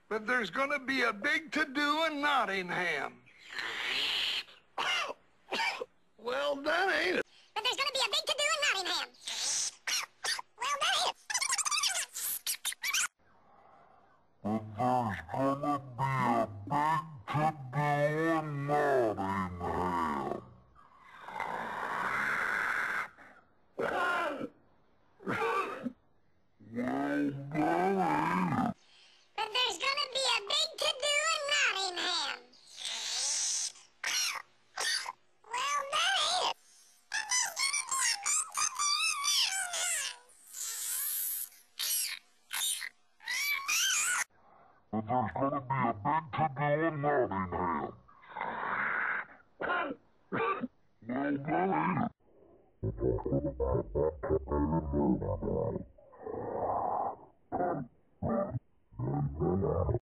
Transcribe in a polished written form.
But there's gonna be a big to-do in Nottingham. Well done, ain't it? But there's gonna be a big to-do in Nottingham. Well done, ain't it? But there's gonna be a big to-do in Nottingham. But there's gonna be a big to-do in Nottingham. Well done, ain't it? But there's gonna be a big to-do in Nottingham. Well done, ain't it?